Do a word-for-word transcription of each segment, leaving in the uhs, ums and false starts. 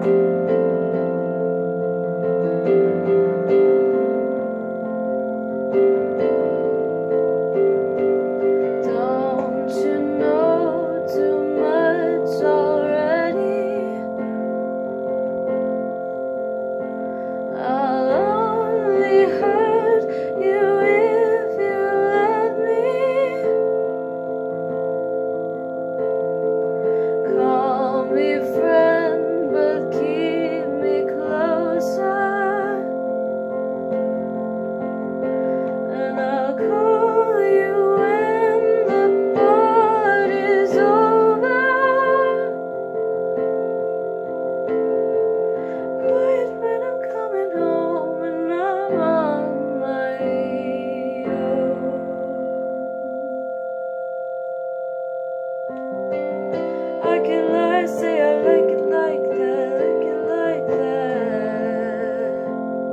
I can lie, say I like it like that, like it like that.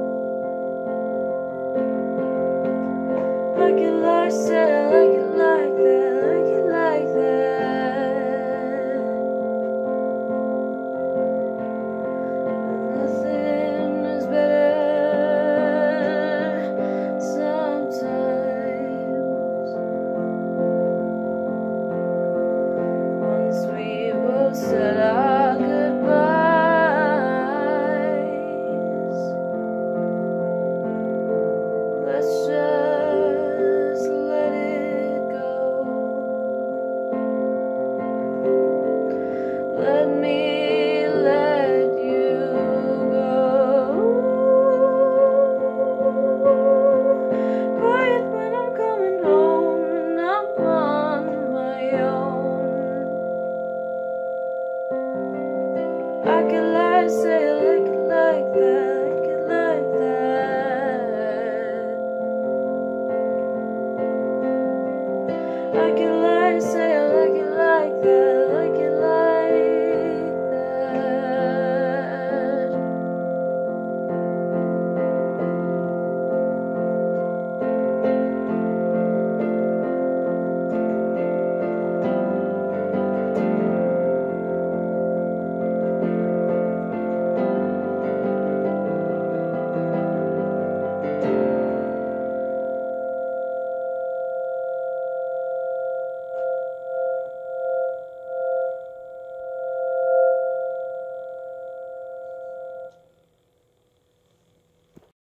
I can lie, say I like it like that, like it like that. Nothing is better sometimes. Once we both said our goodbyes, let's just let it go. Let me let you go. Quiet when I'm coming home and I'm on my own. I can lie, say